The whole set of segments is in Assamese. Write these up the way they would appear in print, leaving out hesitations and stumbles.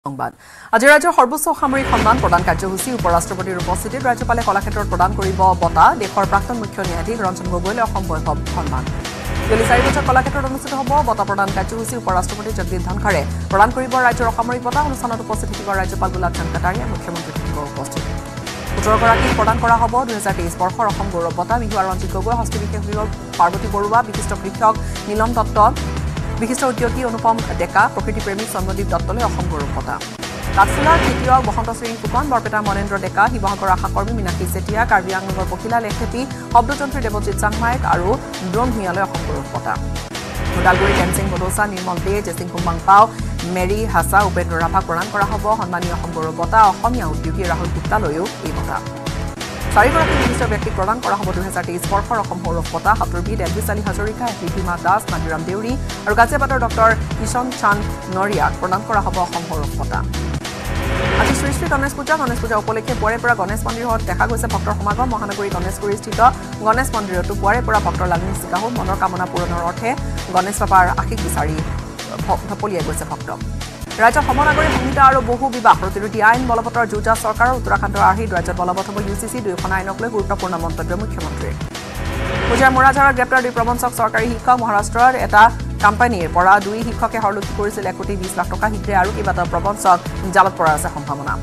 সংবাদ আজি ৰাজ্যৰ সৰ্বোচ্চ সামৰিক সন্মান প্ৰদান কাৰ্যসূচী উপৰাষ্ট্ৰপতিৰ উপস্থিতিত ৰাজ্যপালে কলাক্ষেত্ৰত প্ৰদান কৰিব বঁটা দেশৰ প্ৰাক্তন মুখ্য ন্যায়াধীশ ৰঞ্জন গগৈলৈ অসম বৈভৱ সন্মান ৪ বছৰ কলাক্ষেত্ৰত অনুষ্ঠিত হ'ব বঁটা প্ৰদান কাৰ্যসূচী উপৰাষ্ট্ৰপতি জগদীপ ধনখৰে প্ৰদান কৰিব ৰাজ্যৰ অসামৰিক বঁটা অনুষ্ঠানত উপস্থিত থাকিব ৰাজ্যপাল গুলাব চান্দ কাটাৰিয়া মুখ্যমন্ত্ৰী থাকিব উপস্থিত ১৭ গৰাকীক প্ৰদান কৰা হ'ব ২০২৩ বৰ্ষৰ অসম গৌৰৱ বঁটা বিহুৱা ৰঞ্জিত গগৈ হস্তি বিশেষ বিভাগ পাৰ্বতী বৰুৱা বিশিষ্ট কৃষক নীলম দত্ত বিশিষ্ট উদ্যোগী অনুপম ডেকা প্ৰকৃতি প্ৰেমী চন্দ্ৰদীপ দত্তলৈ অসম গৌৰৱ বঁটা কাঠফুলাৰ খেতিয়ক বসন্ত শ্ৰেণী ফুকন বৰপেটাৰ মনেন্দ্ৰ ডেকা শিৱসাগৰৰ আশাকৰ্মী মীনাক্ষী চেতিয়া কাৰ্বি আংলঙৰ পখিলা লেখেপী শব্দযন্ত্ৰী দেৱজিৎ চাংমাইক আৰু ড্ৰোন ভূঞালৈ অসম গৌৰৱ বঁটা ওদালগুৰি টেনচিং বডৌচা নিৰ্মল দে জেচিং কুম্বাং পাও মেৰী হাছা উপেন্দ্ৰ ৰাভাক প্ৰদান কৰা হ'ব সন্মানীয় অসম গৌৰৱ বঁটা অসমীয়া উদ্যোগী ৰাহুল গুপ্তালৈও এই বঁটা ৪ গৰাকী বিশিষ্ট ব্যক্তিক প্ৰদান কৰা হ'ব ২০২৩ বৰ্ষৰ অসম গৌৰৱ বঁটা সাঁতোৰবিদ এলভিছ আলী হাজৰিকা ভীমা দাস নাদিৰাম দেউৰী আৰু গাজিয়াবাদৰ ডক্টৰ কিষণ চান্দ নৰিয়াক প্ৰদান কৰা হ'ব অসম গৌৰৱ বঁটা আজি শ্ৰী শ্ৰী গণেশ পূজা উপলক্ষে পুৱাৰে পৰা গণেশ মন্দিৰত দেখা গৈছে ভক্তৰ সমাগম মহানগৰী গণেশগুৰিস্থিত গণেশ মন্দিৰতো পুৱাৰে পৰা ভক্তৰ লালনী চিকাহোল মনৰ কামনা পূৰণৰ অৰ্থে গণেশ বাবাৰ আশীষ বিচাৰি ঢপলিয়াই গৈছে ভক্ত ৰাজ্যৰ সমনাগৰী সংহিতা আৰু বহু বিবাহ প্ৰতিৰোধী আইন বলবৎৰ যুঁজা চৰকাৰৰ উত্তৰাখণ্ডৰ আৰ্হিত ৰাজ্যত বলবৎ হ'ব UCC ২খন আইনক লৈ গুৰুত্বপূৰ্ণ মন্তব্য মুখ্যমন্ত্ৰীৰ পূজাৰ মোৰাঝাৰত গ্ৰেপ্তাৰ ২ প্ৰবঞ্চক চৰকাৰী শিক্ষক মহাৰাষ্ট্ৰৰ এটা কোম্পানীৰ পৰা ২ শিক্ষকে হৰলুকি কৰিছিল ১,২০ লাখ টকা শীঘ্ৰে আৰু কেইবাটাও প্ৰবঞ্চক জালত পৰাৰ আছে সম্ভাৱনা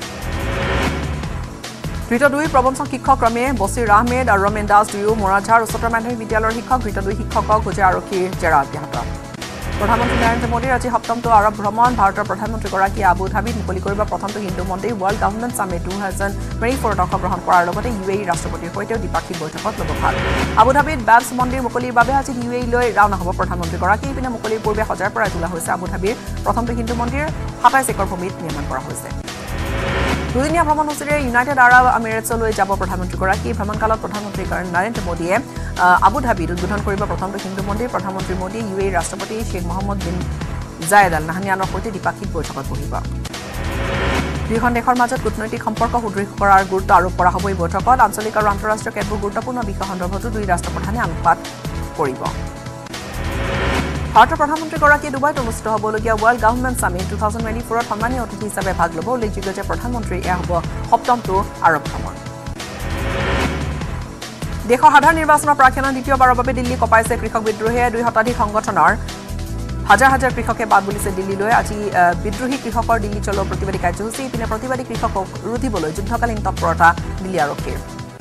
ধৃত ২ প্ৰবঞ্চক শিক্ষক ক্ৰমে বছিৰ আহমেদ আৰু ৰমেন দাস দুয়ো মোৰাঝাৰ উচ্চতৰ মাধ্যমিক বিদ্যালয়ৰ শিক্ষক ধৃত ২ শিক্ষকক হোজে আৰক্ষীৰ জেৰা অব্যাহত প্ৰধানমন্ত্ৰী নৰেন্দ্ৰ মোদীৰ আজি সপ্তমটো আৰৱ ভ্ৰমণ ভাৰতৰ প্ৰধানমন্ত্ৰীগৰাকীয়ে আবু ধাবিত মুকলি কৰিব প্ৰথমটো হিন্দু মন্দিৰ ৱৰ্ল্ড গভৰ্ণমেণ্ট সামিট 2024ত অংশগ্ৰহণ কৰাৰ লগতে UAE ৰাষ্ট্ৰপতিৰ সৈতেও দ্বিপাক্ষিক বৈঠকত ল'ব ভাগ আবু ধাবিত বেলছ মন্দিৰ মুকলিৰ বাবে আজি UAE-লৈ ৰাওনা হ'ব প্ৰধানমন্ত্ৰীগৰাকী ইপিনে মুকলিৰ পূৰ্বে সজাৰ পৰাই তোলা হৈছে আবু ধাবিৰ প্ৰথমটো হিন্দু মন্দিৰ ২৭ একৰ ভূমিত নিৰ্মাণ কৰা হৈছে দুদিনীয়া ভ্ৰমণসূচীৰে ইউনাইটেড আৰব আমিৰেটছলৈ যাব প্ৰধানমন্ত্ৰীগৰাকী ভ্ৰমণকালত প্ৰধানমন্ত্ৰী নৰেন্দ্ৰ মোদীয়ে আবু ধাবিত উদ্বোধন কৰিব প্ৰথমটো হিন্দু মন্দিৰ প্ৰধানমন্ত্ৰী মোদী UAE ৰাষ্ট্ৰপতি Sheikh Mohamed bin Zayed Al নাহানিয়ানৰ সৈতে দ্বিপাক্ষিক বৈঠকত বহিব দুয়োখন দেশৰ মাজত কূটনৈতিক সম্পৰ্ক সুদৃঢ় কৰাৰ গুৰুত্ব আৰোপ কৰা হ'ব এই বৈঠকত আঞ্চলিক আৰু আন্তঃৰাষ্ট্ৰীয় কেতবোৰ গুৰুত্বপূৰ্ণ বিষয় সন্দৰ্ভতো দুই ৰাষ্ট্ৰপ্ৰধানে আলোকপাত কৰিব ভাৰতৰ প্ৰধানমন্ত্ৰীগৰাকীয়ে ডুবাইত অনুষ্ঠিত হ'বলগীয়া ৱৰ্ল্ড গভৰ্ণমেণ্ট সামিট 2024ত সন্মানীয় অতিথি হিচাপে ভাগ ল'ব উল্লেখযোগ্য যে প্ৰধানমন্ত্ৰীৰ এয়া হ'ব সপ্তমটো আৰৱ ভ্ৰমণ দেশৰ সাধাৰণ নিৰ্বাচনৰ প্ৰাক্ষণত দ্বিতীয়বাৰৰ বাবে দিল্লী কঁপাইছে কৃষক বিদ্ৰোহে ২ শতাধিক সংগঠনৰ হাজাৰ হাজাৰ কৃষকে বাদ বুলিছে দিল্লীলৈ আজি বিদ্ৰোহী কৃষকৰ দিল্লী চলোৱা প্ৰতিবাদী কাৰ্যসূচী ইপিনে প্ৰতিবাদী কৃষকক ৰুধিবলৈ যুদ্ধকালীন তৎপৰতা দিল্লী আৰক্ষীৰ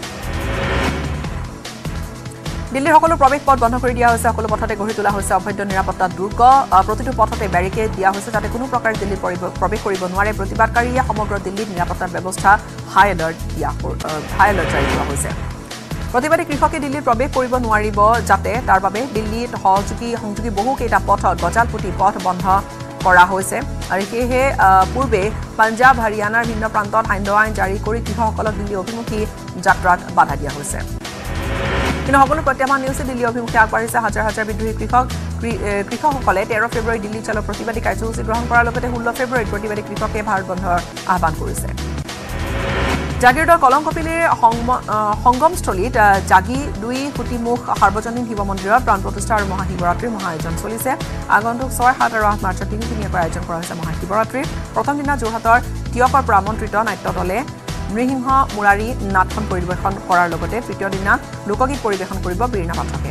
দিল্লীৰ সকলো প্ৰৱেশ পথ বন্ধ কৰি দিয়া হৈছে সকলো পথতে গঢ়ি তোলা হৈছে অভ্যন্ত নিৰাপত্তা দুৰ্গ প্ৰতিটো পথতে বেৰিকেড দিয়া হৈছে যাতে কোনো প্ৰকাৰে দিল্লীত প্ৰৱেশ কৰিব নোৱাৰে প্ৰতিবাদকাৰীয়ে সমগ্ৰ দিল্লীত নিৰাপত্তাৰ ব্যৱস্থা হাই এলাৰ্ট জাৰি কৰা হৈছে প্ৰতিবাদী কৃষকে দিল্লীত প্ৰৱেশ কৰিব নোৱাৰিব যাতে তাৰ বাবে দিল্লীত সংযোগী বহুকেইটা পথত গজাল পুতি পথ বন্ধ কৰা হৈছে আৰু সেয়েহে পূৰ্বে পাঞ্জাৱ হাৰিয়ানাৰ ভিন্ন প্ৰান্তত আইন জাৰি কৰি কৃষকসকলক দিল্লী অভিমুখী যাত্ৰাত বাধা দিয়া হৈছে কিন্তু সকলো প্ৰত্যাহ্বান নেওচি দিল্লী অভিমুখে আগবাঢ়িছে হাজাৰ হাজাৰ বিদ্ৰোহী কৃষকসকলে 13 ফেব্ৰুৱাৰী দিল্লী চলোৱা প্ৰতিবাদী কাৰ্যসূচী গ্ৰহণ কৰাৰ লগতে 16 ফেব্ৰুৱাৰীত প্ৰতিবাদী কৃষকে ভাৰত বন্ধৰ আহ্বান কৰিছে জাগিৰোডৰ কলংকপিলিৰ সংগমস্থলীত জাগি ২ কোটিমুখ সাৰ্বজনীন শিৱ মন্দিৰত প্ৰাণ প্ৰতিষ্ঠা আৰু মহাশিৱৰাত্ৰিৰ মহা আয়োজন চলিছে আগন্তুক ৬, ৭ আৰু ৮ মাৰ্চত তিনিদিনীয়াকৈ আয়োজন কৰা হৈছে মহাশিৱৰাত্ৰিৰ প্ৰথম দিনা যোৰহাটৰ তিয়কৰ পৰা আমন্ত্ৰিত নাট্য দলে নৃসিংহ মুৰাৰী নাটখন পৰিৱেশন কৰাৰ লগতে তৃতীয় দিনা লোকগীত পৰিৱেশন কৰিব বীৰনা পাঠকে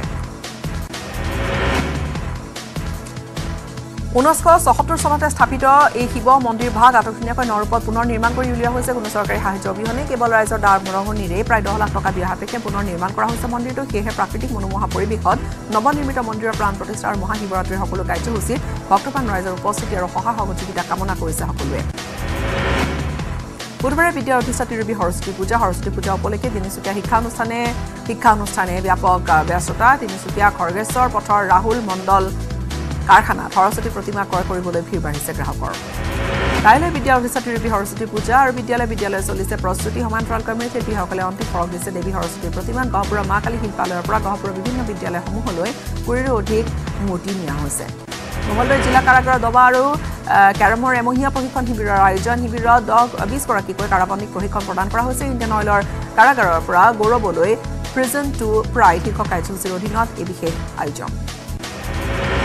১৯৭৬ চনতে স্থাপিত এই শিৱ মন্দিৰ ভাগ আটকধুনীয়াকৈ নৰূপত পুনৰ নিৰ্মাণ কৰি উলিওৱা হৈছে কোনো চৰকাৰী সাহায্য অবিহনে কেৱল ৰাইজৰ দাৰ মৰঙনিৰে প্ৰায় ১০ লাখ টকা দিয়া সাপেক্ষে পুনৰ নিৰ্মাণ কৰা হৈছে মন্দিৰটো সেয়েহে প্ৰাকৃতিক মনোমোহা পৰিৱেশত নৱনিৰ্মিত মন্দিৰৰ প্ৰাণ প্ৰতিষ্ঠা আৰু মহাশিৱৰাত্ৰিৰ সকলো কাৰ্যসূচীত ভক্তপ্ৰাণ ৰাইজৰ উপস্থিতি আৰু সহায় সহযোগিতা কামনা কৰিছে সকলোৱে বুধবাৰে বিদ্যাৰ অধিষ্ঠাত্ৰী ৰূপী সৰস্বতী পূজা উপলক্ষে তিনিচুকীয়া শিক্ষা অনুষ্ঠানে ব্যাপক ব্যস্ততা তিনিচুকীয়া খৰ্গেশ্বৰ পথৰ ৰাহুল মণ্ডল কাৰখানাত সৰস্বতী প্ৰতিমা ক্ৰয় কৰিবলৈ ভিৰ বাঢ়িছে গ্ৰাহকৰ কাইলৈ বিদ্যাৰ অধিষ্ঠাত্ৰী ৰূপী সৰস্বতী পূজা আৰু বিদ্যালয় চলিছে প্ৰস্তুতি সমান্তৰালক্ৰমে শিল্পীসকলে অন্তিম সৰগ দিছে দেৱী সৰস্বতীৰ প্ৰতিমা গহপুৰৰ মা কালী শিল্পালয়ৰ পৰা গহপুৰৰ বিভিন্ন বিদ্যালয়সমূহলৈ ২০ৰো অধিক মূৰ্তি নিয়া হৈছে মঙলদৈ জিলা কাৰাগাৰৰ দবা আৰু কেৰমৰ এমহীয়া প্ৰশিক্ষণ শিবিৰৰ আয়োজন শিবিৰত ২০ গৰাকীকৈ কাৰাবন্দীক প্ৰশিক্ষণ প্ৰদান কৰা হৈছে ইণ্ডিয়ান অইলৰ কাৰাগাৰৰ পৰা গৌৰৱলৈ প্ৰিজন টু প্ৰাইড শীৰ্ষক কাৰ্যসূচীৰ অধীনত এই বিশেষ আয়োজন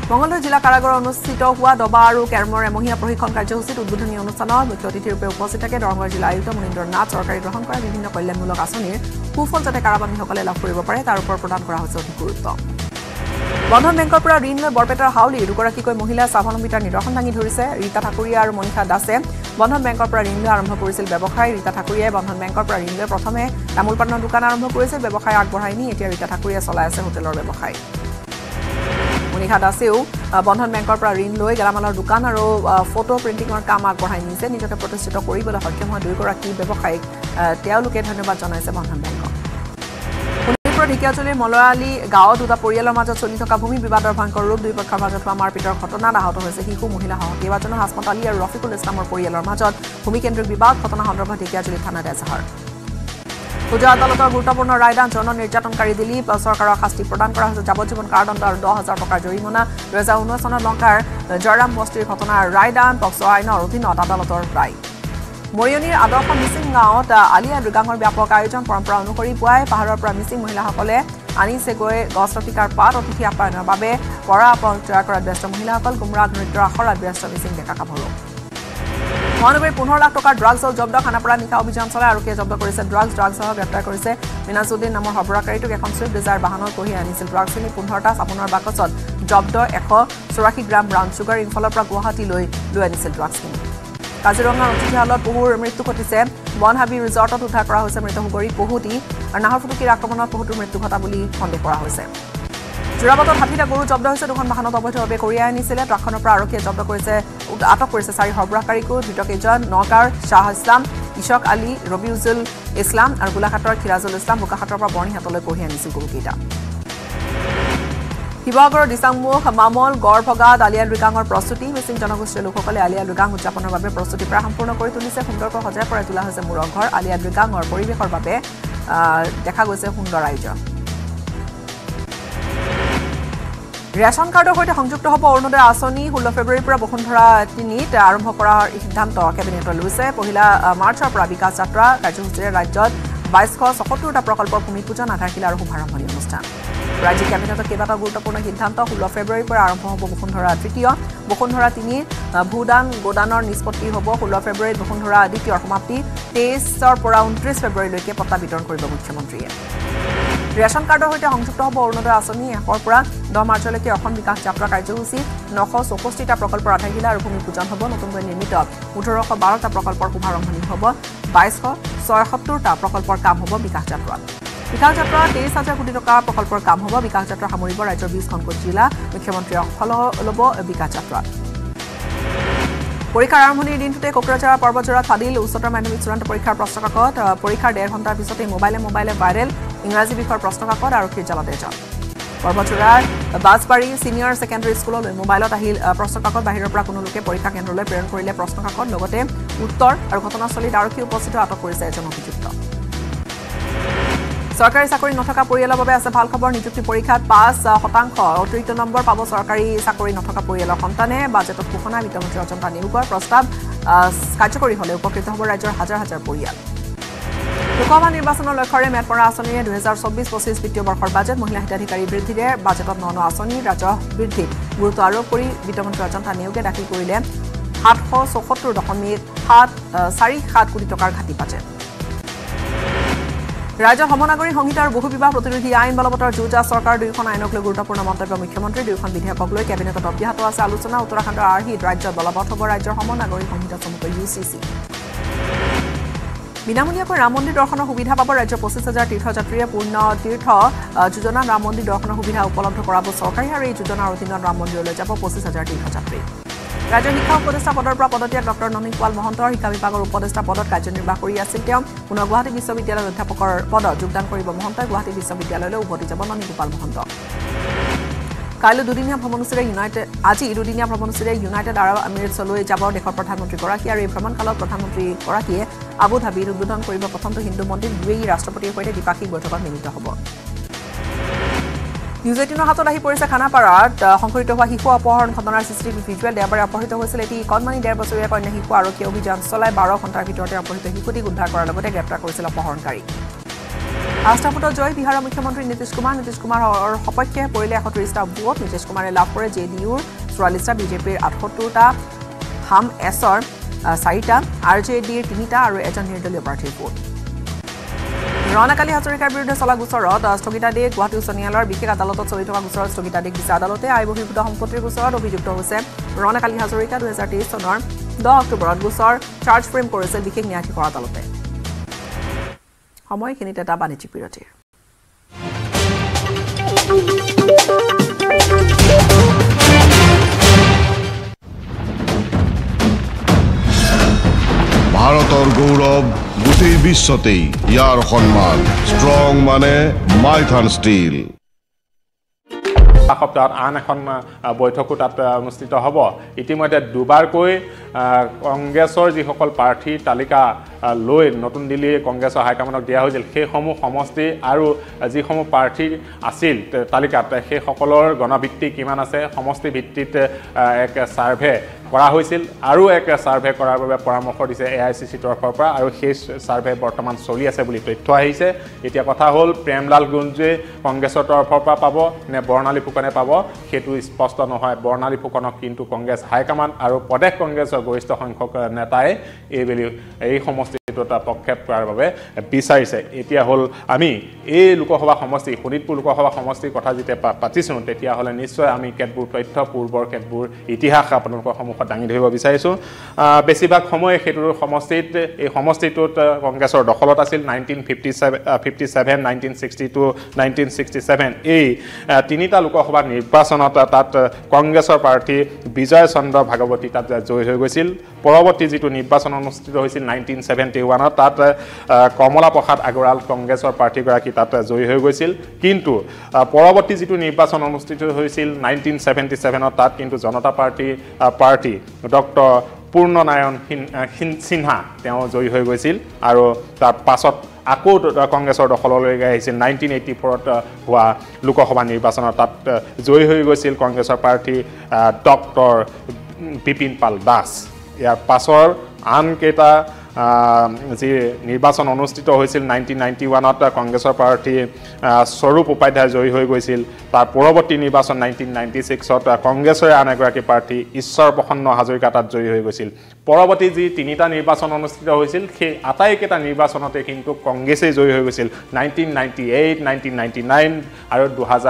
মঙ্গলদৈ জিলা কাৰাগাৰ অনুষ্ঠিত হোৱা দবা আৰু কেৰমৰ এমহীয়া প্ৰশিক্ষণ কাৰ্যসূচীত উদ্বোধনী অনুষ্ঠানত মুখ্য অতিথিৰূপে উপস্থিত থাকে দৰঙৰ জিলা আয়ুক্ত মুনীন্দ্ৰ নাথ। চৰকাৰে গ্ৰহণ কৰা বিভিন্ন কল্যাণমূলক আঁচনিৰ সুফল যাতে কাৰাবন্দীসকলে লাভ কৰিব পাৰে তাৰ ওপৰত প্ৰদান কৰা হৈছে অধিক গুৰুত্ব। বন্ধন বেংকৰ পৰা ঋণ লৈ বৰপেটাৰ হাউলিৰ দুগৰাকীকৈ মহিলা স্বাৱলম্বিতাৰ নিদৰ্শন দাঙি ধৰিছে। ৰীতা ঠাকুৰীয়া আৰু মনীষা দাসে বন্ধন বেংকৰ পৰা ঋণ লৈ আৰম্ভ কৰিছিল ব্যৱসায়। ৰীতা ঠাকুৰীয়াই বন্ধন বেংকৰ পৰা ঋণ লৈ প্ৰথমে তামোল পাণৰ দোকান আৰম্ভ কৰিছিল। ব্যৱসায় আগবঢ়াই নি এতিয়া ৰীতা ঠাকুৰীয়াই চলাই আছে হোটেলৰ ব্যৱসায়। মনীষা দাসেও বন্ধন বেংকৰ পৰা ঋণ লৈ গেলামালৰ দোকান আৰু ফটো প্ৰিণ্টিঙৰ কাম আগবঢ়াই নিছে। নিজকে প্ৰতিষ্ঠিত কৰিবলৈ সক্ষম হোৱা দুয়োগৰাকী ব্যৱসায়ীক তেওঁলোকে ধন্যবাদ জনাইছে বন্ধন বেংকক। ঢেকিয়াজুলিৰ মলয়ালী গাঁৱত দুটা পৰিয়ালৰ মাজত চলি থকা ভূমি বিবাদৰ ভয়ংকৰ ৰূপ। দুই পক্ষৰ মাজত হোৱা মাৰপিটৰ ঘটনাত আহত হৈছে শিশু মহিলাসহ কেইবাজনো। হাছমত আলী আৰু ৰফিকুল ইছলামৰ পৰিয়ালৰ মাজত ভূমিকেন্দ্ৰিক বিবাদ। ঘটনা সন্দৰ্ভত ঢেকিয়াজুলি থানাত এজাহাৰ। উচ্চ আদালতৰ গুৰুত্বপূৰ্ণ ৰায়দান। যৌন নিৰ্যাতনকাৰী দিলীপ চৰকাৰৰ শাস্তি প্ৰদান কৰা হৈছে যাৱজ্জীৱন কাৰাদণ্ড আৰু 10,000 টকাৰ জৰিমনা। 2019 চনত লংকাৰ জয়ৰাম বস্তিৰ ঘটনাৰ ৰায়দান। পক্সো আইনৰ অধীনত আদালতৰ ৰায়। মৰিয়নিৰ আদৰ্শ মিচিং গাঁৱত আলি আই লৃগাঙৰ ব্যাপক আয়োজন। পৰম্পৰা অনুসৰি পুৱাই পাহাৰৰ পৰা মিচিং মহিলাসকলে আনিছেগৈ গছ লতিকাৰ পাত। অতিথি আপ্যায়নৰ বাবে পৰা আপং তৈয়াৰ কৰাত ব্যস্ত মহিলাসকল। গুমৰাগ নৃত্যৰ আখৰাত ব্যস্ত মিচিং ডেকা কাভৰু। মহানগৰীৰ 15 লাখ টকাৰ ড্ৰাগছ জব্দ। খানাপাৰা নিশা অভিযান চলাই আৰক্ষীয়ে জব্দ কৰিছে ড্ৰাগছসহ গ্ৰেপ্তাৰ কৰিছে মিনাজুদ্দিন নামৰ সৰবৰাহকাৰীটোক। এখন ছুইফ্ট ডিজায়াৰ বাহনত কঢ়িয়াই আনিছিল ড্ৰাগছখিনি। 15টা চাবোনৰ বাকচত জব্দ 184 গ্ৰাম ব্ৰাউন চুগাৰ। ইম্ফলৰ পৰা গুৱাহাটীলৈ লৈ আনিছিল ড্ৰাগছখিনি। কাজিৰঙাৰ অতিথি হালত পহুৰ মৃত্যু ঘটিছে। বনহাবি ৰিজৰ্টত উদ্ধাৰ কৰা হৈছে মৃত সুগৰী পহুটি আৰু নাহৰফুটুকীৰ আক্ৰমণত পহুটোৰ মৃত্যু ঘটা বুলি সন্দেহ কৰা হৈছে। যোৰাবাটত 60টা গৰু জব্দ হৈছে। দুখন বাহনত অবৈধভাৱে কঢ়িয়াই আনিছিলে। ট্ৰাকখনৰ পৰা আৰক্ষীয়ে জব্দ কৰিছে আটক কৰিছে 4 সৰবৰাহকাৰীকো। ধৃতকেইজন নগাঁৱৰ শ্বাহ ইছলাম, ইছক আলী, ৰবিউজুল ইছলাম আৰু গোলাঘাটৰ খিৰাজুল ইছলাম। বোকাখাটৰ পৰা বৰ্ণিহাটলৈ কঢ়িয়াই আনিছিল গৰুকেইটা। শিৱসাগৰৰ দিচাংমুখ মামল গড় ভগাত আলি আই লৃগাঙৰ প্ৰস্তুতি। মিচিং জনগোষ্ঠীয় লোকসকলে আলি আই লৃগাং উদযাপনৰ বাবে প্ৰস্তুতি প্ৰায় সম্পূৰ্ণ কৰি তুলিছে। সুন্দৰকৈ সজাই পৰাই তোলা হৈছে মূৰৰ ঘৰ। আলি আই লৃগাঙৰ পৰিৱেশৰ বাবে দেখা গৈছে সুন্দৰ আয়োজন। ৰেচন কাৰ্ডৰ সৈতে সংযুক্ত হ'ব অৰুণোদয় আঁচনি। 16 ফেব্ৰুৱাৰীৰ পৰা বসুন্ধৰা 3ত আৰম্ভ কৰাৰ সিদ্ধান্ত কেবিনেটে লৈছে। 1 মাৰ্চৰ পৰা বিকাশ যাত্ৰা কাৰ্যসূচীৰে ৰাজ্যত 2274টা প্ৰকল্পৰ ভূমি পূজন, আধাৰশিলা আৰু শুভাৰম্ভণি অনুষ্ঠান। ৰাজ্যিক কেবিনেটত কেইবাটাও গুৰুত্বপূৰ্ণ সিদ্ধান্ত। 16 ফেব্ৰুৱাৰীৰ পৰা আৰম্ভ হ'ব বসুন্ধৰা 3, বসুন্ধৰা 3 ভূদান গোদানৰ নিষ্পত্তি হ'ব। 16 ফেব্ৰুৱাৰীত বসুন্ধৰা 2ৰ সমাপ্তি। 23ৰ পৰা 29 ফেব্ৰুৱাৰীলৈকে পট্টা বিতৰণ কৰিব মুখ্যমন্ত্ৰীয়ে। ৰেচন কাৰ্ডৰ সৈতে সংযুক্ত হ'ব অৰুণোদয় আঁচনি। 1ৰ পৰা 10 মাৰ্চলৈকে অসম বিকাশ যাত্ৰা কাৰ্যসূচী। 964টা প্ৰকল্পৰ আধাৰশিলা আৰু ভূমি পূজন হ'ব। নতুনকৈ নিৰ্মিত 1812টা প্ৰকল্পৰ শুভাৰম্ভণি হ'ব। 2276টা প্ৰকল্পৰ কাম হ'ব বিকাশ যাত্ৰাত। বিকাশ যাত্ৰা 23,000 কোটি টকা প্ৰকল্পৰ কাম হ'ব। বিকাশ যাত্ৰা সামৰিব ৰাজ্যৰ 20খনকৈ জিলা। মুখ্যমন্ত্ৰীয়ে অংশ ল'ব বিকাশ যাত্ৰাত। পৰীক্ষাৰ আৰম্ভণিৰ দিনটোতে কোকৰাঝাৰ পৰ্বতজোৰাত ফাদিল উচ্চতৰ মাধ্যমিক চূড়ান্ত পৰীক্ষাৰ প্ৰশ্নকাকত। পৰীক্ষাৰ 1.5 ঘণ্টাৰ পিছতে মোবাইলে ভাইৰেল ইংৰাজী বিষয়ৰ প্ৰশ্নকাকত। আৰক্ষীৰ জালত এজন। পৰ্বতজোৰাৰ বাছবাৰী ছিনিয়ৰ ছেকেণ্ডেৰী স্কুললৈ মোবাইলত আহিল প্ৰশ্নকাকত। বাহিৰৰ পৰা কোনো লোকে পৰীক্ষা কেন্দ্ৰলৈ প্ৰেৰণ কৰিলে প্ৰশ্নকাকত, লগতে উত্তৰ আৰু ঘটনাস্থলীত আৰক্ষী উপস্থিত আটক কৰিছে এজন অভিযুক্ত। চৰকাৰী চাকৰি নথকা পৰিয়ালৰ বাবে আছে ভাল খবৰ। নিযুক্তি পৰীক্ষাত 5% অতিৰিক্ত নম্বৰ পাব চৰকাৰী চাকৰি নথকা পৰিয়ালৰ সন্তানে। বাজেটত ঘোষণা বিত্তমন্ত্ৰী অজন্তা নিয়োগৰ প্ৰস্তাৱ কাৰ্যকৰী হ'লে উপকৃত হ'ব ৰাজ্যৰ হাজাৰ হাজাৰ পৰিয়াল। লোকসভা নিৰ্বাচনৰ লক্ষ্যৰে মেটমৰা আঁচনিৰে 2024-25 বিত্তীয় বৰ্ষৰ বাজেট। মহিলা হিতাধিকাৰী বৃদ্ধিৰে বাজেটত 9 আঁচনিৰ ৰাজহ বৃদ্ধিত গুৰুত্ব আৰোপ কৰি বিত্তমন্ত্ৰী অজন্তা নিয়োগে দাখিল কৰিলে 774.47 কোটি টকাৰ ঘাটি বাজেট। ৰাজ্যৰ সমনাগৰী সংহিতা আৰু বহু বিবাহ প্ৰতিৰোধী আইন বলবতৰ যুঁজা চৰকাৰ 2খন আইনক লৈ গুৰুত্বপূৰ্ণ মন্তব্য মুখ্যমন্ত্ৰী। 2খন বিধেয়কক লৈ কেবিনেটত অব্যাহত আছে আলোচনা। উত্তৰাখণ্ডৰ আৰ্হিত ৰাজ্যত বলবৎ হ'ব ৰাজ্যৰ সমনাগৰী সংহিতা চমুকৈ UCC। বিনামূলীয়াকৈ ৰাম মন্দিৰ দৰ্শনৰ সুবিধা পাব ৰাজ্যৰ 25,000 তীৰ্থযাত্ৰীয়ে। পূৰ্ণ তীৰ্থ যোজনাত ৰাম মন্দিৰ দৰ্শনৰ সুবিধা উপলব্ধ কৰাব চৰকাৰে আৰু এই যোজনাৰ অধীনত ৰাম মন্দিৰলৈ যাব 25,000 তীৰ্থযাত্ৰী। ৰাজ্যৰ শিক্ষা উপদেষ্টা পদৰ পৰা পদত্যাগ ডক্টৰ ননীন পাল মহন্তৰ। শিক্ষা বিভাগৰ উপদেষ্টা পদত কাৰ্যনিৰ্বাহ কৰি আছিল তেওঁ। পুনৰ গুৱাহাটী বিশ্ববিদ্যালয়ৰ অধ্যাপকৰ পদত যোগদান কৰিব মহন্তই। গুৱাহাটী বিশ্ববিদ্যালয়লৈ উভতি যাব ননীন গোপাল মহন্ত। কাইলৈ আজি দুদিনীয়া ভ্ৰমণসূচীৰে ইউনাইটেড আৰব আমিৰেটছলৈ যাব দেশৰ প্ৰধানমন্ত্ৰীগৰাকী আৰু এই ভ্ৰমণকালত প্ৰধানমন্ত্ৰীগৰাকীয়ে আবু ধাবিত উদ্বোধন কৰিব প্ৰথমটো হিন্দু মন্দিৰ। UAE ৰাষ্ট্ৰপতিৰ সৈতে দ্বিপাক্ষিক বৈঠকত মিলিত হ'ব। নিউজ 18ৰ হাতত আহি পৰিছে খানাপাৰাত সংঘটিত হোৱা শিশু অপহৰণ ঘটনাৰ CCTV ভিজুৱেল। দেওবাৰে অপহৃত হৈছিল এটি কণমানি 1.5 বছৰীয়া কন্যা শিশু। আৰক্ষীয়ে অভিযান চলাই 12 ঘণ্টাৰ ভিতৰতে অপহৃত শিশুটিক উদ্ধাৰ কৰাৰ লগতে গ্ৰেপ্তাৰ কৰিছিল অপহৰণকাৰী। আস্থা ভোটত জয় বিহাৰৰ মুখ্যমন্ত্ৰী নীতিশ কুমাৰৰ সপক্ষে পৰিলে 130টা ভোট নীতিশ কুমাৰে লাভ কৰে জেডিইউৰ 44টা বিজেপিৰ 78টা হাম এছৰ 4টা আৰজেডিৰ 3টা আৰু এজন নিৰ্দলীয় প্ৰাৰ্থীৰ ভোট ৰণকালী হাজৰিকাৰ বিৰুদ্ধে চলা গোচৰত স্থগিতাদেশ গুৱাহাটী উচ্চ ন্যায়ালয়ৰ বিশেষ আদালতত চলি থকা গোচৰত স্থগিতাদেশ দিছে আদালতে আয় বহিৰ্ভূত সম্পত্তিৰ গোচৰত অভিযুক্ত হৈছে ৰণকালী হাজৰিকা 2023 চনৰ 10 অক্টোবৰত গোচৰ চাৰ্জ ফ্ৰেম কৰিছে বিশেষ ন্যায়াধীশৰ আদালতে সময়খিনিত এটা বাণিজ্যিক বিৰতিৰ ভাৰতৰ গৌৰৱ গোটেই বিশ্বতেই ইয়াৰ সন্মান ষ্ট্ৰং মানে মাইথান ষ্টীল সপ্তাহত আন এখন বৈঠকো তাত অনুষ্ঠিত হ'ব ইতিমধ্যে দুবাৰকৈ কংগ্ৰেছৰ যিসকল প্ৰাৰ্থীৰ তালিকা লৈ নতুন দিল্লী কংগ্ৰেছৰ হাইকমাণ্ডক দিয়া হৈছিল সেইসমূহ সমষ্টি আৰু যিসমূহ প্ৰাৰ্থী আছিল তালিকাত সেইসকলৰ গণভিত্তি কিমান আছে সমষ্টি ভিত্তিত এক ছাৰ্ভে কৰা হৈছিল আৰু এক ছাৰ্ভে কৰাৰ বাবে পৰামৰ্শ দিছে AICC তৰফৰ পৰা আৰু সেই ছাৰ্ভে বৰ্তমান চলি আছে বুলি তথ্য আহিছে এতিয়া কথা হ'ল প্ৰেমলাল গুঞ্জে কংগ্ৰেছৰ তৰফৰ পৰা পাব নে বৰ্ণালী ফুকনে পাব সেইটো স্পষ্ট নহয় বৰ্ণালী ফুকনক কিন্তু কংগ্ৰেছ হাইকমাণ্ড আৰু প্ৰদেশ কংগ্ৰেছৰ গৰিষ্ঠ সংখ্যক নেতাই এই সমষ্টিটোত প্ৰক্ষেপ কৰাৰ বাবে বিচাৰিছে এতিয়া হ'ল আমি এই লোকসভা সমষ্টি শোণিতপুৰ লোকসভা সমষ্টিৰ কথা যেতিয়া পাতিছোঁ তেতিয়াহ'লে নিশ্চয় আমি কেতবোৰ তথ্য পূৰ্বৰ কেতবোৰ ইতিহাস আপোনালোকৰ সন্মুখত দাঙি ধৰিব বিচাৰিছোঁ বেছিভাগ সময় সেইটো সমষ্টিত এই সমষ্টিটোত কংগ্ৰেছৰ দখলত আছিল 1957 1962 1967 এই তিনিটা লোকসভা নিৰ্বাচনত তাত কংগ্ৰেছৰ প্ৰাৰ্থী বিজয় চন্দ্ৰ ভাগৱতী তাত জয়ী হৈ গৈছিল পৰৱৰ্তী যিটো নিৰ্বাচন অনুষ্ঠিত হৈছিল 1971 তাত কমলা প্ৰসাদ আগৰৱাল কংগ্ৰেছৰ প্ৰাৰ্থীগৰাকী তাত জয়ী হৈ গৈছিল কিন্তু পৰৱৰ্তী যিটো নিৰ্বাচন অনুষ্ঠিত হৈছিল 1977 তাত কিন্তু জনতা পাৰ্টি ডক্টৰ পূৰ্ণনাৰায়ণ সিনহা তেওঁ জয়ী হৈ গৈছিল আৰু তাৰ পাছত আকৌ কংগ্ৰেছৰ দখললৈ আহিছিল 1984ত হোৱা লোকসভা নিৰ্বাচনত তাত জয়ী হৈ গৈছিল কংগ্ৰেছৰ প্ৰাৰ্থী ডক্টৰ বিপিন পাল দাস ইয়াৰ পাছৰ আনকেইটা যি নিৰ্বাচন অনুষ্ঠিত হৈছিল 1991ত কংগ্ৰেছৰ প্ৰাৰ্থী স্বৰূপ উপাধ্যায় জয়ী হৈ গৈছিল তাৰ পৰৱৰ্তী নিৰ্বাচন 1996ত কংগ্ৰেছৰ আন এগৰাকী প্ৰাৰ্থী ঈশ্বৰ প্ৰসন্ন হাজৰিকা তাত জয়ী হৈ গৈছিল পৰৱৰ্তী যি তিনিটা নিৰ্বাচন অনুষ্ঠিত হৈছিল সেই আটাইকেইটা নিৰ্বাচনতে কিন্তু কংগ্ৰেছেই জয়ী হৈ গৈছিল 1998 1999 আৰু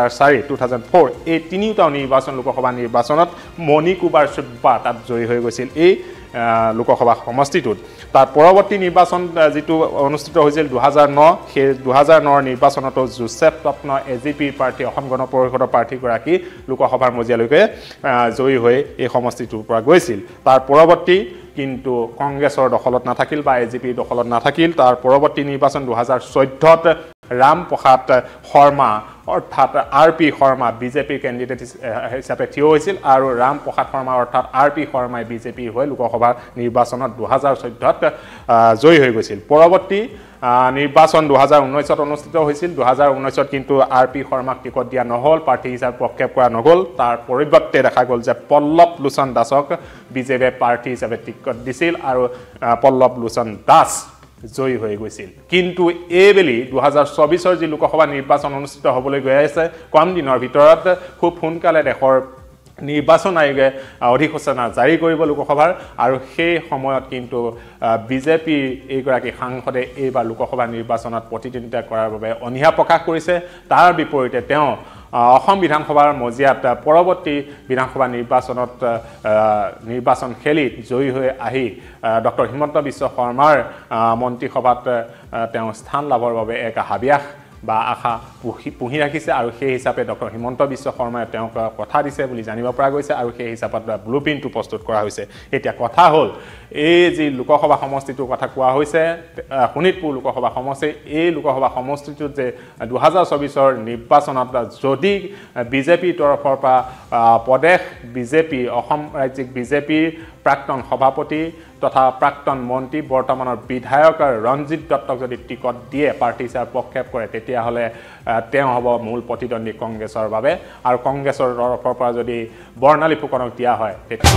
2004 এই তিনিটা নিৰ্বাচন লোকসভা নিৰ্বাচনত মণি কুমাৰ সুব্বা তাত জয়ী হৈ গৈছিল এই লোকসভা সমষ্টিটোত তাৰ পৰৱৰ্তী নিৰ্বাচন যিটো অনুষ্ঠিত হৈছিল 2009 সেই 2009ৰ নিৰ্বাচনতো জোচেফ ৰত্ন AGP প্ৰাৰ্থী অসম গণ পৰিষদৰ প্ৰাৰ্থীগৰাকী লোকসভাৰ মজিয়ালৈকে জয়ী হৈ এই সমষ্টিটোৰ পৰা গৈছিল তাৰ পৰৱৰ্তী কিন্তু কংগ্ৰেছৰ দখলত নাথাকিল বা AGPৰ দখলত নাথাকিল তাৰ পৰৱৰ্তী নিৰ্বাচন 2014ত ৰাম প্ৰসাদ শৰ্মা অৰ্থাৎ RP শৰ্মা বিজেপিৰ কেণ্ডিডেট হিচাপে থিয় হৈছিল আৰু ৰাম প্ৰসাদ শৰ্মা অৰ্থাৎ RP শৰ্মাই বিজেপিৰ হৈ লোকসভাৰ নিৰ্বাচনত 2014ত জয়ী হৈ গৈছিল পৰৱৰ্তী নিৰ্বাচন 2019ত অনুষ্ঠিত হৈছিল 2019ত কিন্তু RP শৰ্মাক টিকট দিয়া নহল প্ৰাৰ্থী হিচাপে প্ৰক্ষেপ কৰা নহল তাৰ পৰিৱৰ্তে দেখা গ'ল যে পল্লৱ লোচন দাসক বিজেপিয়ে প্ৰাৰ্থী হিচাপে টিকট দিছিল আৰু পল্লৱ লোচন দাস জয়ী হৈ গৈছিল কিন্তু এইবেলি 2024ৰ যি লোকসভা নিৰ্বাচন অনুষ্ঠিত হ'বলৈ গৈ আছে কম দিনৰ ভিতৰত খুব সোনকালে দেশৰ নিৰ্বাচন আয়োগে অধিসূচনা জাৰি কৰিব লোকসভাৰ আৰু সেই সময়ত কিন্তু বিজেপি এইগৰাকী সাংসদে এইবাৰ লোকসভা নিৰ্বাচনত প্ৰতিদ্বন্দ্বিতা কৰাৰ বাবে অনীহা প্ৰকাশ কৰিছে তাৰ বিপৰীতে তেওঁ অসম বিধানসভাৰ মজিয়াত পৰৱৰ্তী বিধানসভা নিৰ্বাচন খেলি জয়ী হৈ আহি ডক্টৰ হিমন্ত বিশ্ব শৰ্মাৰ মন্ত্ৰীসভাত তেওঁ স্থান লাভৰ বাবে এক হাবিয়াস বা আশা পুহি ৰাখিছে আৰু সেই হিচাপে ডক্টৰ হিমন্ত বিশ্ব শৰ্মাই তেওঁক কথা দিছে বুলি জানিব পৰা গৈছে আৰু সেই হিচাপত ব্লুপ্ৰিণ্টটো প্ৰস্তুত কৰা হৈছে এতিয়া কথা হ'ল এই যি লোকসভা সমষ্টিটোৰ কথা কোৱা হৈছে শোণিতপুৰ লোকসভা সমষ্টি এই লোকসভা সমষ্টিটোত যে 2024ৰ নিৰ্বাচনত যদি বিজেপিৰ তৰফৰ পৰা প্ৰদেশ বিজেপি অসম ৰাজ্যিক বিজেপিৰ প্ৰাক্তন সভাপতি তথা প্ৰাক্তন মন্ত্ৰী বৰ্তমানৰ বিধায়ক ৰঞ্জিত দত্তক যদি টিকট দিয়ে প্ৰাৰ্থী হিচাপে প্ৰক্ষেপ কৰে তেতিয়াহ'লে তেওঁ হ'ব মূল প্ৰতিদ্বন্দ্বী কংগ্ৰেছৰ বাবে আৰু কংগ্ৰেছৰ তৰফৰ পৰা যদি বৰ্ণালী ফুকনক দিয়া হয় তেতিয়া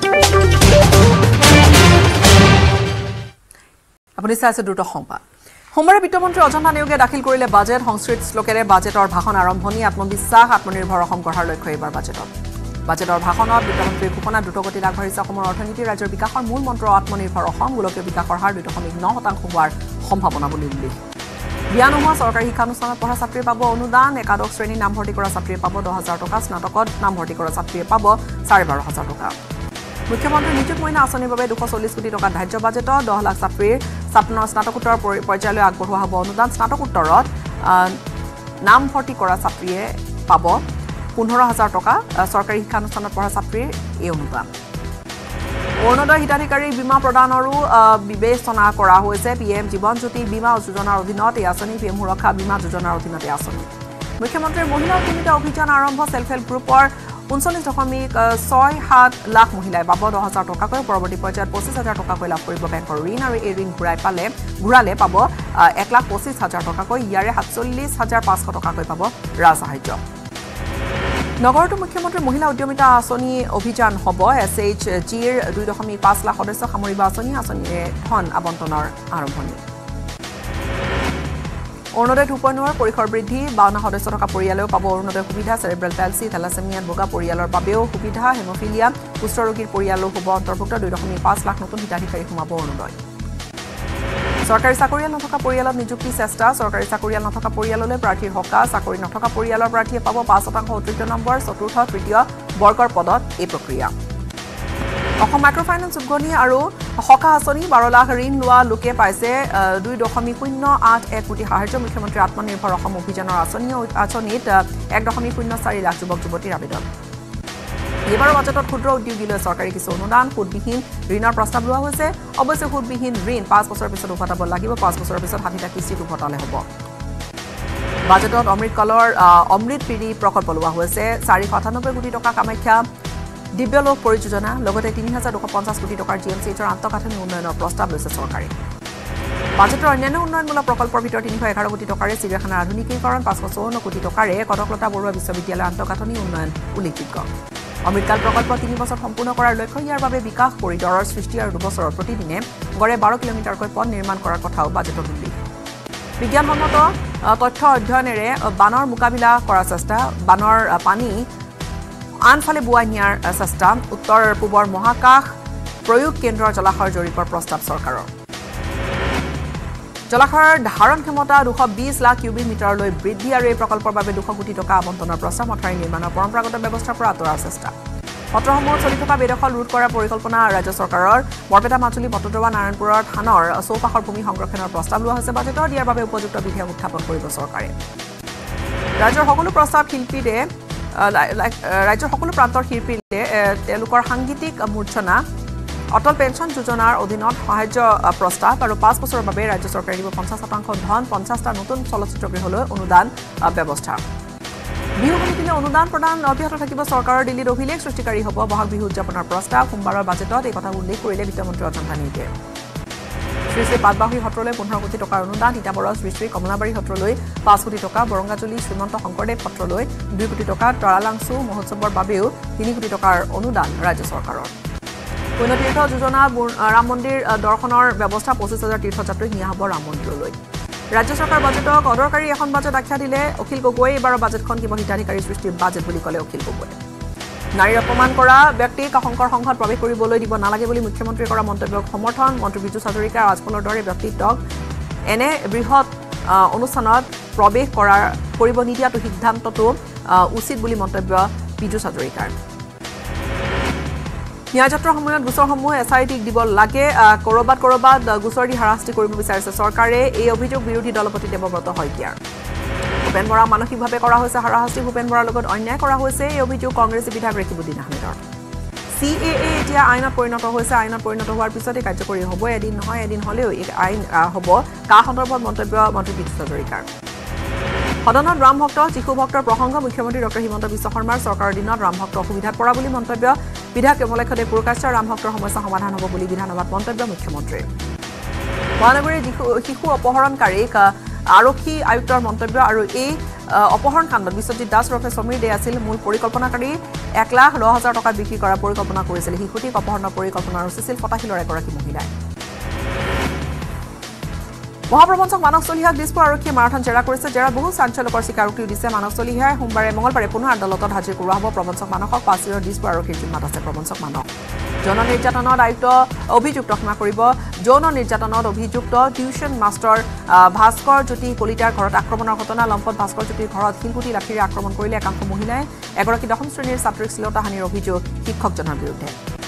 আপুনি চাইছে দ্ৰুত সংবাদ সোমবাৰে বিত্তমন্ত্ৰী অজন্তা নেওগে দাখিল কৰিলে বাজেট সংস্কৃত শ্লোকেৰে বাজেটৰ ভাষণ আৰম্ভণি আত্মবিশ্বাস আত্মনিৰ্ভৰ অসম গঢ়াৰ লক্ষ্য এইবাৰ বাজেটত বাজেটৰ ভাষণত বিত্তমন্ত্ৰীৰ ঘোষণা দ্ৰুতগতিত আগবাঢ়িছে অসমৰ অৰ্থনীতি ৰাজ্যৰ বিকাশৰ মূল মন্ত্ৰ আত্মনিৰ্ভৰ অসম গোলকীয় বিকাশৰ হাৰ 2.9% হোৱাৰ সম্ভাৱনা বুলি উল্লেখ বিয়া নোহোৱা চৰকাৰী শিক্ষানুষ্ঠানত পঢ়া ছাত্ৰীয়ে পাব অনুদান একাদশ শ্ৰেণীত নামভৰ্তি কৰা ছাত্ৰীয়ে পাব 10,000 টকা স্নাতকত নামভৰ্তি কৰা ছাত্ৰীয়ে পাব 12,500 টকা মুখ্যমন্ত্ৰী নিযুত মইনা আঁচনিৰ বাবে 240 কোটি টকা ধাৰ্য বাজেটত 10 লাখ ছাত্ৰীৰ স্নাতকোত্তৰ পৰ্যায়লৈ আগবঢ়োৱা হ'ব অনুদান স্নাতকোত্তৰত নামভৰ্তি কৰা ছাত্ৰীয়ে পাব 15,000 টকা চৰকাৰী শিক্ষানুষ্ঠানত পঢ়া ছাত্ৰীৰ এই অনুদান অৰুণোদয় হিতাধিকাৰী বীমা প্ৰদানৰো বিবেচনা কৰা হৈছে পিএম জীৱন জ্যোতি বীমা যোজনাৰ অধীনত এই আঁচনি পিএম সুৰক্ষা বীমা যোজনাৰ অধীনত এই আঁচনি মুখ্যমন্ত্ৰীৰ মহিলা উদ্যমিতা অভিযান আৰম্ভ সেল্ফ হেল্প গ্ৰুপৰ 39.67 লাখ মহিলাই পাব 10,000 টকাকৈ পৰৱৰ্তী পৰ্যায়ত 25,000 টকাকৈ লাভ কৰিব বেংকৰ ঋণ আৰু এই ঋণ ঘূৰালে পাব 1,25,000 টকাকৈ ইয়াৰে 47,500 টকাকৈ পাব ৰাজসাহায্য নগৰতো মুখ্যমন্ত্ৰীৰ মহিলা উদ্যমিতা আঁচনি অভিযান হ'ব SHGৰ 2.5 লাখ সদস্য সামৰিব আঁচনিৰে ধন আবণ্টনৰ আৰম্ভণি অৰুণোদয় 2.0 পৰিসৰ বৃদ্ধি 52 সদস্য থকা পৰিয়ালেও পাব অৰুণোদয় সুবিধা চেৰেব্ৰেল পেলচি থেলাছেমিয়াত ভোগা পৰিয়ালৰ বাবেও সুবিধা হেমোফিলিয়া কুষ্ঠ ৰোগীৰ পৰিয়ালো হ'ব অন্তৰ্ভুক্ত 2.5 লাখ নতুন হিতাধিকাৰী সোমাব অৰুণোদয় চৰকাৰী চাকৰিয়াল নথকা পৰিয়ালত নিযুক্তি চেষ্টা চৰকাৰী চাকৰিয়াল নথকা পৰিয়াললৈ প্ৰাৰ্থীৰ হকা চাকৰি নথকা পৰিয়ালৰ প্ৰাৰ্থীয়ে পাব 5% অতিৰিক্ত নম্বৰ চতুৰ্থ তৃতীয় বৰ্গৰ পদত এই প্ৰক্ৰিয়া অসম মাইক্ৰ ফাইনেন্স উদ্গনি আৰু হকা আঁচনি 12 লাখ ঋণ লোৱা লোকে পাইছে 2.081 কোটি সাহায্য মুখ্যমন্ত্ৰী আত্মনিৰ্ভৰ অসম অভিযানৰ আঁচনিত 1.04 লাখ যুৱক যুৱতীৰ আবেদন এইবাৰৰ বাজেটত ক্ষুদ্ৰ উদ্যোগীলৈ চৰকাৰী কিছু অনুদান সুদবিহীন ঋণৰ প্ৰস্তাৱ লোৱা হৈছে অৱশ্যে সুদবিহীন ঋণ 5 বছৰৰ পিছত উভতাব লাগিব 5 বছৰৰ পিছত 60টা কিস্তিত উভতালে হ'ব বাজেটত অমৃত কলৰ অমৃত পিৰি প্ৰকল্প লোৱা হৈছে 498 কোটি টকা কামাখ্যা দিব্যলোক পৰিযোজনা লগতে 3,250 কোটি টকাৰ GMCHৰ আন্তঃগাঁথনি উন্নয়নৰ প্ৰস্তাৱ লৈছে চৰকাৰে বাজেটৰ অন্যান্য উন্নয়নমূলক প্ৰকল্পৰ ভিতৰত 311 কোটি টকাৰে চিৰিয়াখানাৰ আধুনিকীকৰণ 554 কোটি টকাৰে কনকলতা বৰুৱা বিশ্ববিদ্যালয়ৰ আন্তঃগাঁথনি উন্নয়ন উল্লেখযোগ্য অমৃতকাল প্ৰকল্প 3 বছৰ সম্পূৰ্ণ কৰাৰ লক্ষ্য ইয়াৰ বাবে বিকাশ কৰিডৰৰ সৃষ্টি আৰু 2 বছৰৰ প্ৰতিদিনে গড়ে 12 কিলোমিটাৰকৈ পথ নিৰ্মাণ কৰাৰ কথাও বাজেটত উল্লেখ বিজ্ঞানসন্মত তথ্য অধ্যয়নেৰে বানৰ মোকাবিলা কৰাৰ চেষ্টা বানৰ পানী আনফালে বুৱাই নিয়াৰ চেষ্টা উত্তৰ পূবৰ মহাকাশ প্ৰয়োগ কেন্দ্ৰৰ জলাশয়ৰ জৰীপৰ প্ৰস্তাৱ চৰকাৰৰ জলাশয়ৰ ধাৰণ ক্ষমতা 220 লাখ কিউবিক মিটাৰলৈ বৃদ্ধি আৰু এই প্ৰকল্পৰ বাবে 200 কোটি টকা আবণ্টনৰ প্ৰস্তাৱ মথাউৰি নিৰ্মাণৰ পৰম্পৰাগত ব্যৱস্থাৰ পৰা আঁতৰাৰ চেষ্টা সত্ৰসমূহত চলি থকা বেদখল ৰোধ কৰাৰ পৰিকল্পনা ৰাজ্য চৰকাৰৰ বৰপেটা মাজুলী বটদ্ৰৱা নাৰায়ণপুৰৰ থানৰ চৌপাশৰ ভূমি সংৰক্ষণৰ প্ৰস্তাৱ লোৱা হৈছে বাজেটত ইয়াৰ বাবে উপযুক্ত বিধেয়ক উত্থাপন কৰিব চৰকাৰে ৰাজ্যৰ সকলো প্ৰস্তাৱ শিল্পীৰে ৰাজ্যৰ সকলো প্ৰান্তৰ শিল্পীৰে তেওঁলোকৰ সাংগীতিক মূৰ্ছনা অটল পেঞ্চন যোজনাৰ অধীনত সাহায্য প্ৰস্তাৱ আৰু 5 বছৰৰ বাবে ৰাজ্য চৰকাৰে দিব 50% ধন 50টা নতুন চলচ্চিত্ৰ গৃহলৈ অনুদান ব্যৱস্থা বিহু সমিতিলৈ অনুদান প্ৰদান অব্যাহত থাকিব চৰকাৰৰ দিল্লীত অভিলেখ সৃষ্টিকাৰী হ'ব বহাগ বিহু উদযাপনৰ প্ৰস্তাৱ সোমবাৰৰ বাজেটত এই কথা উল্লেখ কৰিলে বিত্তমন্ত্ৰী অজন্তা নেওগে শ্ৰী শ্ৰী পাটবাহী সত্ৰলৈ 15 কোটি টকাৰ অনুদান তিতাবৰৰ শ্ৰী শ্ৰী কমলাবাৰী সত্ৰলৈ 5 কোটি টকা বৰংগাজুলি শ্ৰীমন্ত শংকৰদেৱ সত্ৰলৈ 2 কোটি টকা তৰালাংচু মহোৎসৱৰ বাবেও 3 কোটি টকাৰ অনুদান ৰাজ্য চৰকাৰৰ পুণ্যতীৰ্থ যোজনা ৰাম মন্দিৰ দৰ্শনৰ ব্যৱস্থা 25,000 তীৰ্থযাত্ৰীক নিয়া হ'ব ৰাম মন্দিৰলৈ ৰাজ্য চৰকাৰ বাজেটক অদৰকাৰী এখন বাজেট আখ্যা দিলে অখিল গগৈ এইবাৰৰ বাজেটখন কেৱল হিতাধিকাৰী সৃষ্টিৰ বাজেট বুলি ক'লে অখিল গগৈ নাৰীৰ অপমান কৰা ব্যক্তিক শংকৰ সংঘত প্ৰৱেশ কৰিবলৈ দিব নালাগে বুলি মুখ্যমন্ত্ৰীয়ে কৰা মন্তব্যক সমৰ্থন মন্ত্ৰী বিজু হাজৰিকা আৰু আজমলৰ দৰে ব্যক্তিত্বক এনে বৃহৎ অনুষ্ঠানত প্ৰৱেশ কৰিব নিদিয়াটো সিদ্ধান্তটো উচিত বুলি মন্তব্য বিজু হাজৰিকাৰ ন্যায়যাত্ৰাৰ সময়ত গোচৰসমূহ SITক দিব লাগে কৰবাত গোচৰ দি হাৰাশাস্তি কৰিব বিচাৰিছে চৰকাৰে এই অভিযোগ বিৰোধী দলপতি দেৱব্ৰত শইকীয়াৰ ভূপেন বৰা মানসিকভাৱে কৰা হৈছে হাৰাশাস্তি ভূপেন বৰাৰ লগত অন্যায় কৰা হৈছে এই অভিযোগ কংগ্ৰেছী বিধায়ক ৰেকিবুদ্দিন আহমেদৰ CAA এতিয়া আইনত পৰিণত হৈছে আইনত পৰিণত হোৱাৰ পিছতে কাৰ্যকৰী হ'ব এদিন নহয় এদিন হ'লেও এই আইন হ'ব কা সন্দৰ্ভত মন্তব্য মন্ত্ৰী বিজু হাজৰিকাৰ সদনত ৰাম ভক্ত শিশু ভক্তৰ প্ৰসংগ মুখ্যমন্ত্ৰী ডক্টৰ হিমন্ত বিশ্ব শৰ্মাৰ চৰকাৰৰ দিনত ৰাম ভক্ত অসুবিধাত পৰা বুলি মন্তব্য বিধায়ক কমলেশ্বদেৱ পুৰকাশ্য ৰাম ভক্তৰ সমস্যা সমাধান হ'ব বুলি বিধানসভাত মন্তব্য মুখ্যমন্ত্ৰীৰ মহানগৰীৰ শিশু অপহৰণকাৰীক আৰক্ষী আয়ুক্তৰ মন্তব্য আৰু এই অপহৰণ কাণ্ডত বিশ্বজিৎ দাস ৰফে সমীৰ দে আছিল মূল পৰিকল্পনাকাৰী 1,10,000 টকাত বিক্ৰী কৰাৰ পৰিকল্পনা কৰিছিল শিশুটিক অপহৰণৰ পৰিকল্পনা ৰচিছিল ফটাশিলৰ এগৰাকী মহিলাই মহাপ্ৰবঞ্চক মানস চলিহাক দিছপুৰ আৰক্ষীয়ে মাৰাথন জেৰা কৰিছে জেৰাত বহু চাঞ্চল্যকৰ স্বীকাৰোক্তি দিছে মানস চলিহাই মঙলবাৰে পুনৰ আদালতত হাজিৰ কৰোৱা হ'ব প্ৰবঞ্চক মানসক পাছিৰৰ দিছপুৰ আৰক্ষীৰ জিম্মাত আছে প্ৰবঞ্চক মানস যৌন নিৰ্যাতনত অভিযুক্ত ক্ষমা কৰিব যৌন নিৰ্যাতনত অভিযুক্ত টিউচন মাষ্টৰ ভাস্কৰ জ্যোতি কলিতাৰ ঘৰত আক্ৰমণৰ ঘটনা লম্পট ভাস্কৰ জ্যোতিৰ ঘৰত শিলগুটি লাঠিৰে আক্ৰমণ কৰিলে একাংশ মহিলাই এগৰাকী দশম শ্ৰেণীৰ ছাত্ৰীক শ্লীলতাহানিৰ অভিযোগ শিক্ষকজনৰ বিৰুদ্ধে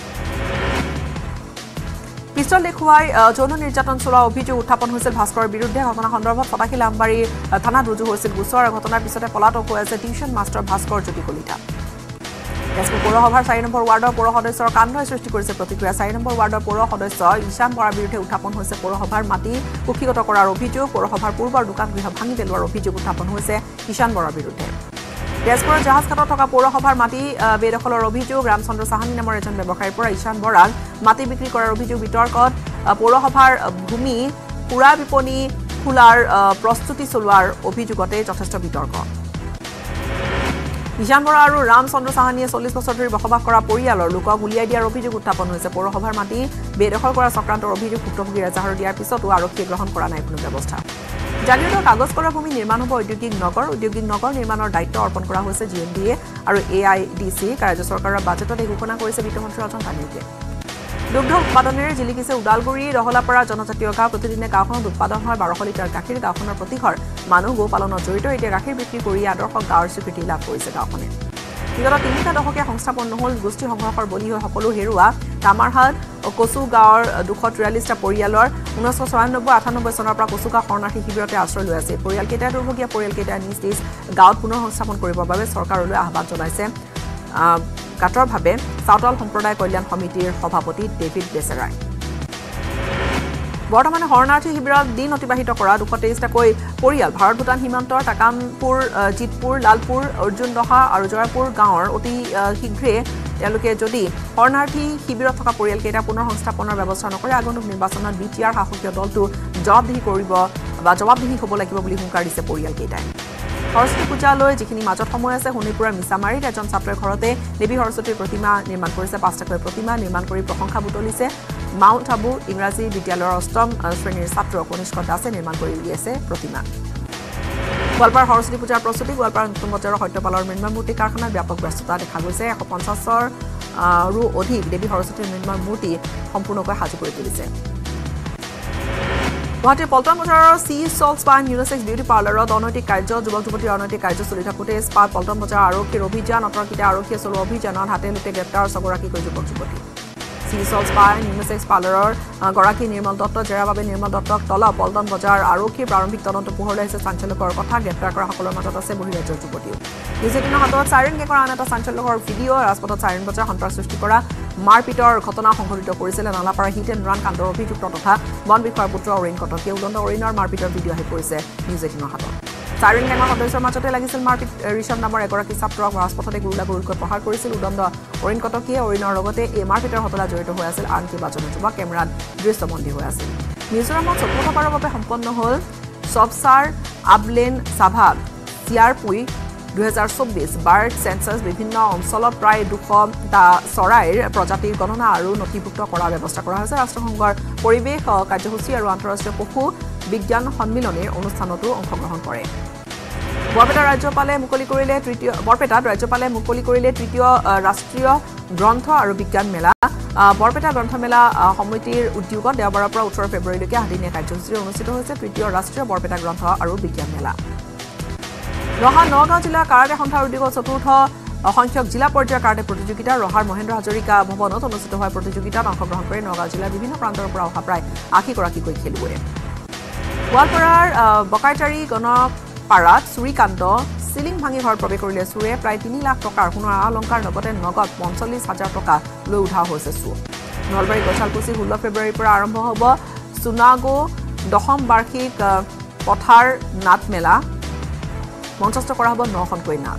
পিষ্টল দেখুৱাই যৌন নিৰ্যাতন চলোৱা অভিযোগ উত্থাপন হৈছিল ভাস্কৰৰ বিৰুদ্ধে ঘটনা সন্দৰ্ভত ফটাকিল আমবাৰী থানাত ৰুজু হৈছিল গোচৰ ঘটনাৰ পিছতে পলাতক হৈ আছে টিউচন মাষ্টৰ ভাস্কৰ জ্যোতি কলিতা তেজপুৰ পৌৰসভাৰ 4 নম্বৰ ৱাৰ্ডৰ পৌৰ সদস্যৰ কাণ্ডই সৃষ্টি কৰিছে প্ৰতিক্ৰিয়া 4 নম্বৰ ৱাৰ্ডৰ পৌৰ সদস্য ঈশান বৰাৰ বিৰুদ্ধে উত্থাপন হৈছে পৌৰসভাৰ মাটি কুক্ষিগত কৰাৰ অভিযোগ পৌৰসভাৰ পূৰ্বৰ দোকান গৃহ ভাঙি পেলোৱাৰ অভিযোগ উত্থাপন হৈছে ঈশান বৰাৰ বিৰুদ্ধে তেজপুৰৰ জাহাজঘাটত থকা পৌৰসভাৰ মাটি বেদখলৰ অভিযোগ ৰামচন্দ্ৰ সাহানী নামৰ এজন ব্যৱসায়ীৰ পৰা ঈশান বৰাক মাটি বিক্ৰী কৰাৰ অভিযোগ বিতৰ্কত পৌৰসভাৰ ভূমি পুৰা বিপণী খোলাৰ প্ৰস্তুতি চলোৱাৰ অভিযোগতে যথেষ্ট বিতৰ্ক ঈশান বৰা আৰু ৰামচন্দ্ৰ সাহানীয়ে 40 বছৰ ধৰি বসবাস কৰা পৰিয়ালৰ লোকক উলিয়াই দিয়াৰ অভিযোগ উত্থাপন হৈছে পৌৰসভাৰ মাটি বেদখল কৰা চক্ৰান্তৰ অভিযোগ ভুক্তভোগী এজাহাৰ দিয়াৰ পিছতো আৰক্ষীয়ে গ্ৰহণ কৰা নাই কোনো ব্যৱস্থা জাগিৰোডৰ কাগজ কৰা ভূমি নিৰ্মাণ হ'ব ঔদ্যোগিক নগৰ নিৰ্মাণৰ দায়িত্ব অৰ্পণ কৰা হৈছে GMDA আৰু AIDC ৰাজ্য চৰকাৰৰ বাজেটত এই ঘোষণা কৰিছে বিত্তমন্ত্ৰী অজন পানীয়ে দুগ্ধ উৎপাদনেৰে জিলিকিছে উদালগুৰি ৰহলাপাৰা জনজাতীয় গাঁও প্ৰতিদিনে গাঁওখনত উৎপাদন হয় 1200 লিটাৰ গাখীৰ গাঁওখনৰ প্ৰতিঘৰ মানুহ গোপালনত জড়িত এতিয়া গাখীৰ বিক্ৰী কৰি আদৰ্শ গাঁৱৰ স্বীকৃতি লাভ কৰিছে গাঁওখনে বিগত 3টা দশকে সংস্থাপন নহল গোষ্ঠী সংঘৰ্ষৰ বলি হৈ সকলো হেৰুৱা কামাৰহাট কচু গাঁৱৰ 243টা পৰিয়ালৰ 1996-98 চনৰ পৰা কচুগাঁও শৰণাৰ্থী শিবিৰতে আশ্ৰয় লৈ আছে পৰিয়ালকেইটাই দুৰ্ভগীয়া পৰিয়ালকেইটাই নিজ গাঁৱত পুনৰ সংস্থাপন কৰিবৰ বাবে চৰকাৰলৈ আহ্বান জনাইছে কাটৰভাৱে চাওতাল সম্প্ৰদায় কল্যাণ সমিতিৰ সভাপতি ডেভিড বেচেৰাই বৰ্তমানে শৰণাৰ্থী শিবিৰত দিন অতিবাহিত কৰা 223টাকৈ পৰিয়াল ভাৰত ভূটান সীমান্তৰ টাকামপুৰ জিতপুৰ লালপুৰ অৰ্জুনদহা আৰু জয়পুৰ গাঁৱৰ অতি শীঘ্ৰে তেওঁলোকে যদি শৰণাৰ্থী শিবিৰত থকা পৰিয়ালকেইটা পুনৰ সংস্থাপনৰ ব্যৱস্থা নকৰে আগন্তুক নিৰ্বাচনত বিটিআৰ শাসকীয় দলটো জবাবদিহি হ'ব লাগিব বুলি হুংকাৰ দিছে পৰিয়ালকেইটাই সৰস্বতী পূজালৈ যিখিনি মাজত সময় আছে শোণিতপুৰৰ মিছামাৰীত এজন ছাত্ৰৰ ঘৰতে দেৱী সৰস্বতীৰ প্ৰতিমা নিৰ্মাণ কৰিছে 5টাকৈ প্ৰতিমা নিৰ্মাণ কৰি প্ৰশংসা বুটলিছে মাউণ্ট আবু ইংৰাজী বিদ্যালয়ৰ 8ম শ্ৰেণীৰ ছাত্ৰ কনিষ্ক দাসে নিৰ্মাণ কৰি উলিয়াইছে প্ৰতিমা গোৱালপাৰা সৰস্বতী পূজাৰ প্ৰস্তুতি গোৱালপাৰা নতুন বজাৰৰ সত্যপালৰ নিৰ্মাণ মূৰ্তি কাৰখানাত ব্যাপক ব্যস্ততা দেখা গৈছে 150ৰো অধিক দেৱী সৰস্বতীৰ নিৰ্মাণ মূৰ্তি সম্পূৰ্ণকৈ সাজু কৰি তুলিছে গুৱাহাটীৰ পল্টন বজাৰৰ চি চল স্পা ইউনিচেক্স বিউটি পাৰ্লাৰত অনৈতিক কাৰ্য যুৱক যুৱতীৰ অনৈতিক কাৰ্য চলি থাকোঁতে স্পা পল্টন বজাৰ আৰক্ষীৰ অভিযান অতৰ্কিতে আৰক্ষীয়ে চলোৱা অভিযানত হাতে লোটে গ্ৰেপ্তাৰ 6গৰাকীকৈ যুৱক যুৱতী চি চল স্পা ইউনিচেক্স পাৰ্লাৰৰ গৰাকী নিৰ্মল দত্ত জেৰাৰ বাবে নিৰ্মল দত্তক তলব পল্টন বজাৰ আৰক্ষীৰ প্ৰাৰম্ভিক তদন্ত পোহৰলৈ আহিছে চাঞ্চল্যকৰ কথা গ্ৰেপ্তাৰ কৰা সকলৰ মাজত আছে বহিৰাজ্যৰ যুৱতীও নিউজিলেণ্ডৰ হাতত চাইৰেন গেকৰ আন এটা চাঞ্চল্যকৰ ভিডিঅ' ৰাজপথত চাইৰেন বজাৰ সন্ত্ৰাস সৃষ্টি কৰা মাৰপিটৰ ঘটনা সংঘটিত কৰিছিলে নালাপাৰা হিট এণ্ড ৰান কাণ্ডৰ অভিযুক্ত তথা বন বিষয়াৰ পুত্ৰ অৰিণ কটকীয়ে উদণ্ড অৰিণৰ মাৰপিটৰ ভিডিঅ' আহি পৰিছে নিউজিলেণ্ডৰ হাতত চাইৰেন গেঙৰ সদস্যৰ মাজতে লাগিছিল মাৰপিট ঋষভ নামৰ এগৰাকী ছাত্ৰক ৰাজপথতে গুৰুকৈ প্ৰহাৰ কৰিছিল উদণ্ড অৰিণ কটকীয়ে অৰিণৰ লগতে এই মাৰপিটৰ ঘটনাত জড়িত হৈ আছিল আন কেইবাজনো যুৱক কেমেৰাত দৃশ্যবন্দী হৈ আছিল মিজোৰামত 14বাৰৰ বাবে সম্পন্ন হ'ল সবচাৰ আবলেন সাভা চিয়াৰপুই 2024 বাৰ্ড সেন্সাস বিভিন্ন অঞ্চলত প্ৰায় 200টা চৰাইৰ প্ৰজাতিৰ গণনা আৰু নথিভুক্ত কৰাৰ ব্যৱস্থা কৰা হৈছে ৰাষ্ট্ৰসংঘৰ পৰিৱেশ কাৰ্যসূচী আৰু আন্তঃৰাষ্ট্ৰীয় পশু বিজ্ঞান সন্মিলনৰ অনুষ্ঠানতো অংশগ্ৰহণ কৰে বৰপেটাত ৰাজ্যপালে মুকলি কৰিলে তৃতীয় ৰাষ্ট্ৰীয় গ্ৰন্থ আৰু বিজ্ঞান মেলা বৰপেটা গ্ৰন্থমেলা সমিতিৰ উদ্যোগত দেওবাৰৰ পৰা 18 ফেব্ৰুৱাৰীলৈকে আদিনীয়া কাৰ্যসূচী অনুষ্ঠিত হৈছে তৃতীয় ৰাষ্ট্ৰীয় বৰপেটা গ্ৰন্থ আৰু বিজ্ঞান মেলা ৰহাৰ নগাঁও জিলা কাৰাটে সন্থাৰ উদ্যোগত 4ৰ্থ সংখ্যক জিলা পৰ্যায়ৰ কাৰাটে প্ৰতিযোগিতা ৰহাৰ মহেন্দ্ৰ হাজৰিকা ভৱনত অনুষ্ঠিত হোৱা প্ৰতিযোগিতাত অংশগ্ৰহণ কৰি নগাঁও জিলাৰ বিভিন্ন প্ৰান্তৰ পৰা অহা প্ৰায় 80গৰাকীকৈ খেলুৱৈয়ে গোৱালপাৰাৰ বকাইটাৰী গণপাৰাত চুৰিকাণ্ড সিলিং ভাঙি ঘৰত প্ৰৱেশ কৰিলে চুৰে প্ৰায় 3 লাখ টকাৰ সোণৰ অলংকাৰ লগতে নগদ 45,000 টকা লৈ উঠা হৈছে চুৰ নলবাৰী গছালকুছি 16 ফেব্ৰুৱাৰীৰ পৰা আৰম্ভ হ'ব সুনাগো দশম বাৰ্ষিক পথাৰ নাট মেলা মঞ্চস্থ কৰা হ'ব 9খনকৈ নাট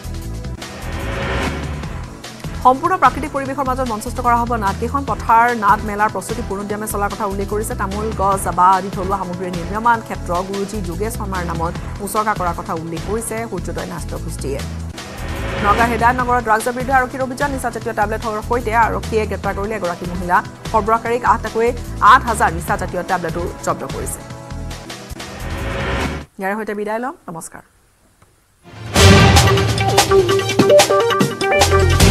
সম্পূৰ্ণ প্ৰাকৃতিক পৰিৱেশৰ মাজত মঞ্চস্থ কৰা হ'ব নাটকেইখন পথাৰ নাট মেলাৰ প্ৰস্তুতি পূৰ্ণোদ্যমে চলাৰ কথা উল্লেখ কৰিছে তামোল গছ বা আদি থলুৱা সামগ্ৰীৰ নিৰ্মাণ ক্ষেত্ৰ গুৰুজী যোগেশ শৰ্মাৰ নামত উচৰ্গা কৰাৰ কথা উল্লেখ কৰিছে সূৰ্যোদয় নাট্য গোষ্ঠীয়ে নগাঁও হেদায়তনগৰত ড্ৰাগছৰ বিৰুদ্ধে আৰক্ষীৰ অভিযান নিচাজাতীয় টেবলেটৰ সৈতে আৰক্ষীয়ে গ্ৰেপ্তাৰ কৰিলে এগৰাকী মহিলা সৰবৰাহকাৰীক 8,000 নিচাজাতীয় টেবলেটো জব্দ কৰিছে ইয়াৰ সৈতে বিদায় লম নমস্কাৰ